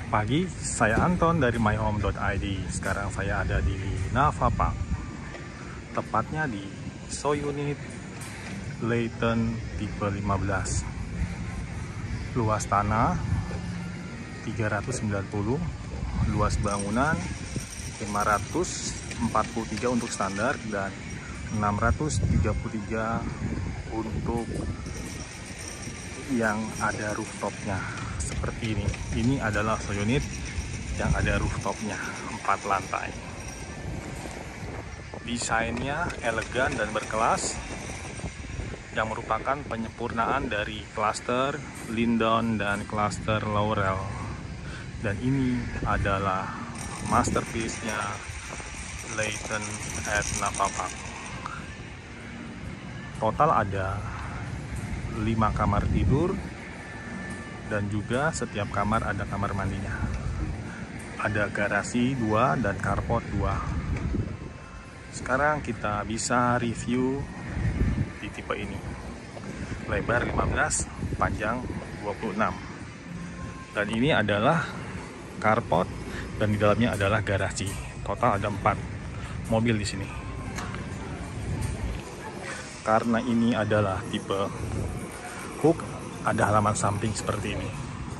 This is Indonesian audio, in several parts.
Pagi, saya Anton dari myhome.id. Sekarang saya ada di Nava Park, tepatnya di So Unit Layton tipe 15. Luas tanah 390, luas bangunan 543 untuk standar dan 633 untuk yang ada rooftopnya. Seperti ini. Ini adalah So Unit yang ada rooftopnya, 4 lantai. Desainnya elegan dan berkelas, yang merupakan penyempurnaan dari klaster Lindon dan klaster Laurel. Dan ini adalah masterpiece-nya Layton at Nava Park. Total ada 5 kamar tidur, dan juga setiap kamar ada kamar mandinya. Ada garasi 2 dan carport 2. Sekarang kita bisa review di tipe ini. Lebar 15, panjang 26. Dan ini adalah carport dan di dalamnya adalah garasi. Total ada 4 mobil di sini. Karena ini adalah tipe hook, ada halaman samping seperti ini.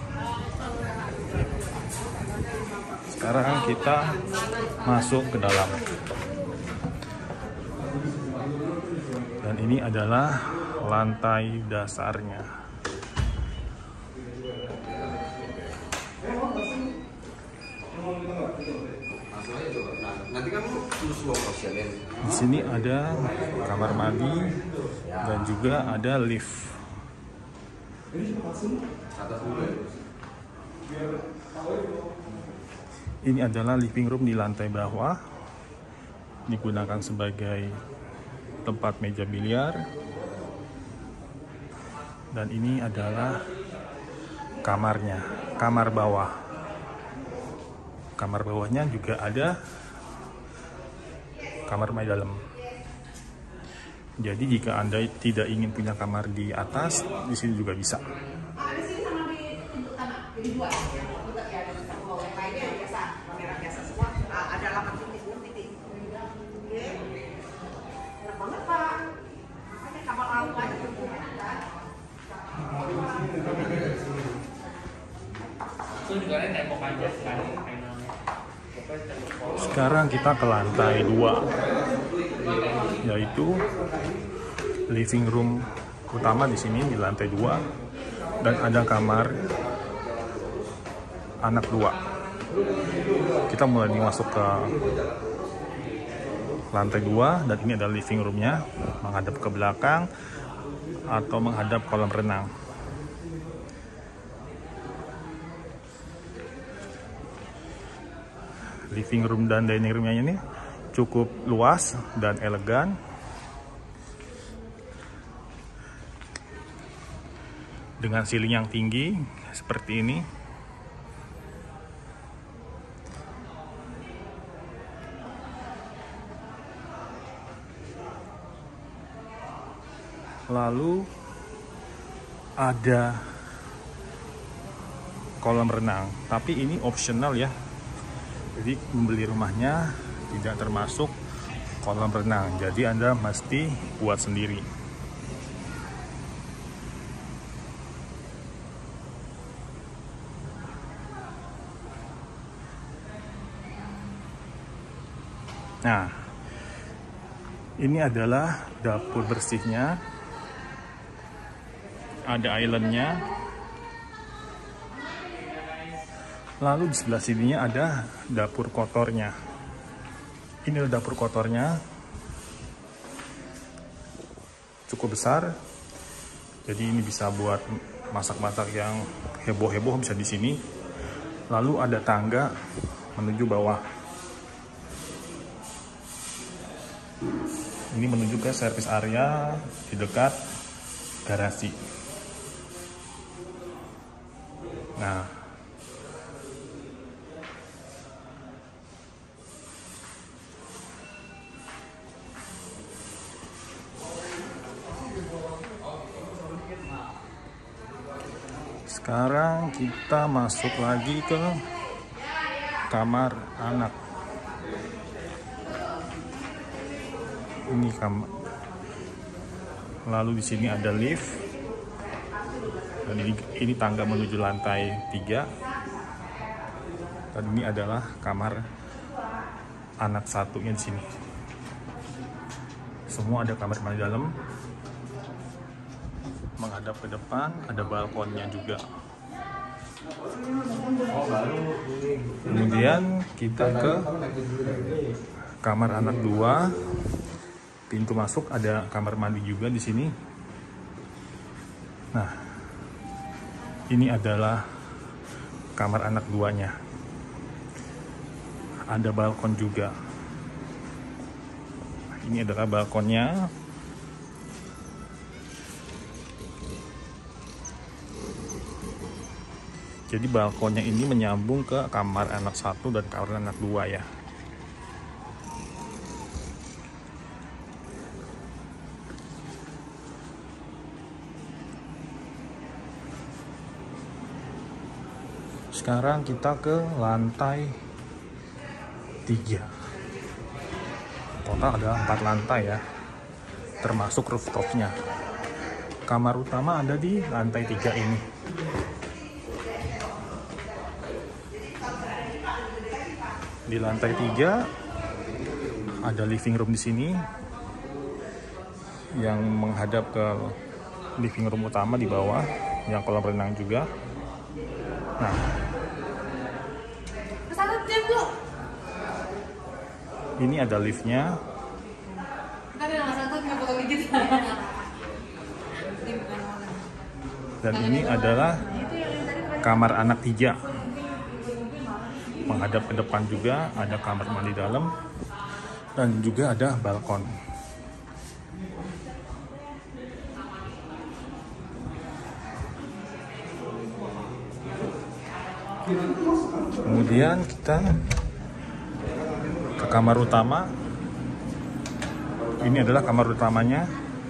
Sekarang kita masuk ke dalam. Dan ini adalah lantai dasarnya. Di sini ada kamar mandi dan juga ada lift. Ini adalah living room di lantai bawah, digunakan sebagai tempat meja biliar. Dan ini adalah kamarnya, kamar bawah. Kamar bawahnya juga ada kamar mandi dalam. Jadi jika Anda tidak ingin punya kamar di atas, di sini juga bisa. Sekarang kita ke lantai 2, yaitu living room utama di sini di lantai 2, dan ada kamar anak 2. Kita mulai masuk ke lantai 2 dan ini adalah living roomnya, menghadap ke belakang atau menghadap kolam renang. Living room dan dining roomnya ini cukup luas dan elegan. Dengan ceiling yang tinggi seperti ini. Lalu ada kolam renang, tapi ini optional ya. Jadi membeli rumahnya tidak termasuk kolam renang, jadi Anda mesti buat sendiri. Nah, ini adalah dapur bersihnya, ada islandnya. Lalu di sebelah sininya ada dapur kotornya. Ini adalah dapur kotornya, cukup besar. Jadi ini bisa buat masak-masak yang heboh-heboh bisa di sini. Lalu ada tangga menuju bawah. Ini menuju ke service area di dekat garasi. Nah, Sekarang kita masuk lagi ke kamar anak. Ini kamar. Lalu di sini ada lift. Dan ini tangga menuju lantai 3. Dan ini adalah kamar anak satunya di sini. Semua ada kamar mandi dalam. Menghadap ke depan, ada balkonnya juga. Kemudian kita ke kamar anak 2. Pintu masuk ada kamar mandi juga di sini. Nah, ini adalah kamar anak 2-nya. Ada balkon juga. Ini adalah balkonnya. Jadi balkonnya ini menyambung ke kamar anak 1 dan kamar anak 2 ya. Sekarang kita ke lantai 3. Total ada 4 lantai ya, termasuk rooftopnya. Kamar utama ada di lantai 3 ini. Di lantai 3 ada living room di sini yang menghadap ke living room utama di bawah, yang kolam renang juga. Nah, ini ada liftnya. Dan ini adalah kamar anak 3. Menghadap ke depan juga ada kamar mandi dalam dan juga ada balkon. Kemudian kita ke kamar utama. Ini adalah kamar utamanya.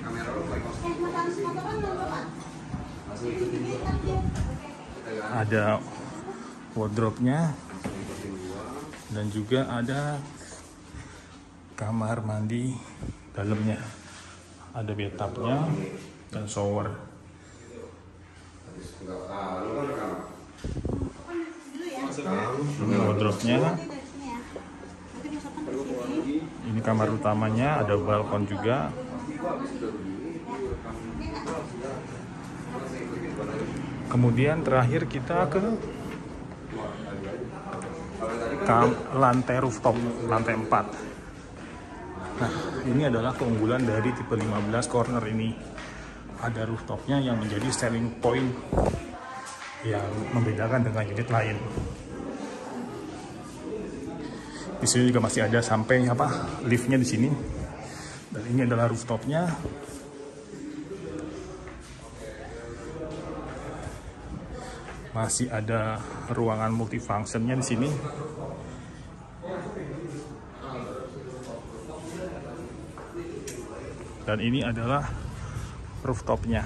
Ada wardrobe-nya dan juga ada kamar mandi dalamnya. Ada bathtub-nya dan shower. Ini wardrobe-nya. Ini kamar utamanya, ada balkon juga. Kemudian terakhir kita ke lantai rooftop, lantai 4. Nah, ini adalah keunggulan dari tipe 15 corner ini. Ada rooftopnya yang menjadi selling point yang membedakan dengan unit lain. Di sini juga masih ada sampai liftnya di sini. Dan ini adalah rooftopnya. Masih ada ruangan multifunctionnya di sini. Dan ini adalah rooftopnya.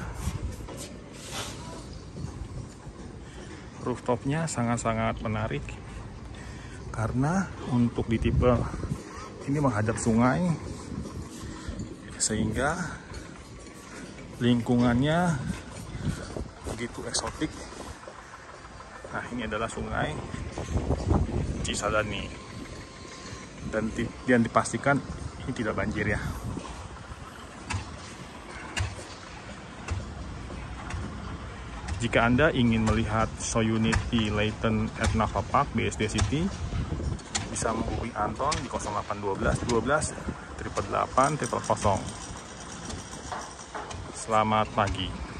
Rooftopnya sangat-sangat menarik karena untuk di tipe ini menghadap sungai, sehingga lingkungannya begitu eksotik. Nah, ini adalah sungai Cisadane dan dipastikan ini tidak banjir ya. Jika Anda ingin melihat show unit di Layton at Nava Park BSD City, bisa menghubungi Anton di 0812 12 888 000. Selamat pagi.